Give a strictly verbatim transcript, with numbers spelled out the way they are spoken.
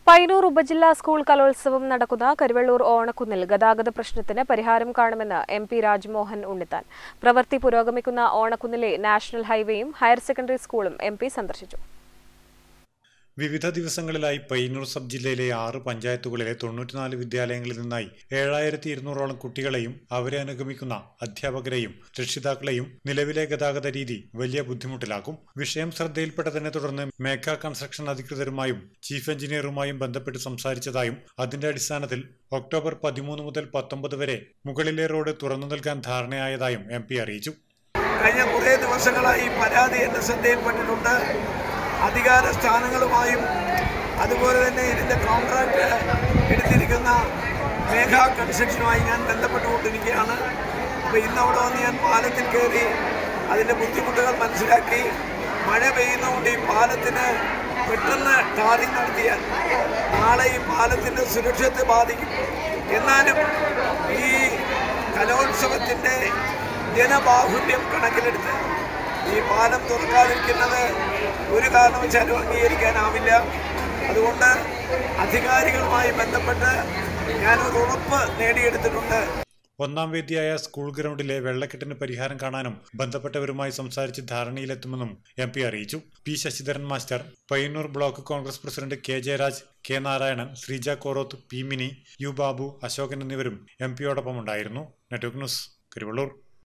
പയ്യന്നൂർ ഉപജില്ലാ സ്കൂൾ കലോത്സവം നടക്കുന്ന കരുവള്ളൂർ ഓണക്കുന്നിൽ ഗതാഗത പ്രശ്നത്തിന് പരിഹാരം കാണുമെന്ന് എം പി രാജ്മോഹൻ ഉണ്ണിത്താൻ. പ്രവൃത്തി പുരോഗമിക്കുന്ന ഓണക്കുന്നിലെ നാഷണൽ ഹൈവേയും ഹയർ സെക്കൻഡറി സ്കൂളും എം പി സന്ദർശിച്ചു. വിവിധ ദിവസങ്ങളിലായി പയ്യന്നൂർ സബ് ജില്ലയിലെ ആറ് പഞ്ചായത്തുകളിലെ തൊണ്ണൂറ്റിനാല് വിദ്യാലയങ്ങളിൽ നിന്നായി ഏഴായിരത്തി ഇരുന്നൂറോളം കുട്ടികളെയും അവരെ അനുഗമിക്കുന്ന അധ്യാപകരെയും രക്ഷിതാക്കളെയും നിലവിലെ ഗതാഗത രീതി വലിയ ബുദ്ധിമുട്ടിലാക്കും. വിഷയം ശ്രദ്ധയിൽപ്പെട്ടതിനെ തുടർന്ന് മേഘ കൺസ്ട്രക്ഷൻ അധികൃതരുമായും ചീഫ് എഞ്ചിനീയറുമായും ബന്ധപ്പെട്ട് സംസാരിച്ചതായും അതിന്റെ അടിസ്ഥാനത്തിൽ ഒക്ടോബർ പതിമൂന്ന് മുതൽ പത്തൊമ്പത് വരെ മുകളിലെ റോഡ് തുറന്നു നൽകാൻ ധാരണയായതായും എം പി അറിയിച്ചു. കഴിഞ്ഞ കുറേ ദിവസങ്ങളായി പരാതി എന്റെ ശ്രദ്ധയിൽപ്പെട്ടിട്ടുണ്ട്. അധികാര സ്ഥാനങ്ങളുമായും അതുപോലെ തന്നെ ഇതിൻ്റെ കോൺട്രാക്ട് എടുത്തിരിക്കുന്ന മേഘ കൺസ്ട്രക്ഷനുമായി ഞാൻ ബന്ധപ്പെട്ടുകൊണ്ടിരിക്കുകയാണ്. അപ്പോൾ ഇന്നവിടെ വന്ന് ഞാൻ പാലത്തിൽ കയറി അതിൻ്റെ ബുദ്ധിമുട്ടുകൾ മനസ്സിലാക്കി. മഴ പെയ്യുന്നതുകൊണ്ട് ഈ പാലത്തിന് പെട്ടെന്ന് ടാറിങ് നടത്തിയാൽ നാളെ ഈ പാലത്തിൻ്റെ സുരക്ഷത്തെ ബാധിക്കും. എന്നാലും ഈ കലോത്സവത്തിൻ്റെ ജനബാഹുല്യം കണക്കിലെടുത്ത് ഈ പാലം തുറക്കാതിരിക്കുന്നത് ഒരു കാരണവശാലും അംഗീകരിക്കാനാവില്ല. അതുകൊണ്ട് അധികാരികളുമായി ബന്ധപ്പെട്ട് ഞാനൊരു ഉറപ്പ് നേടിയെടുത്തിട്ടുണ്ട്. ഒന്നാം വേദിയായ സ്കൂൾ ഗ്രൗണ്ടിലെ വെള്ളക്കെട്ടിന് പരിഹാരം കാണാനും ബന്ധപ്പെട്ടവരുമായി സംസാരിച്ച് ധാരണയിലെത്തുമെന്നും എം പി അറിയിച്ചു. P Sasidharan master, Payyanur block Congress president K Jayaraj, K Narayanan, Sreeja Koroth, P Mini, U Babu, Ashokan എന്നിവരും എം പിയോടൊപ്പം ഉണ്ടായിരുന്നു. Network news, Karuvallur.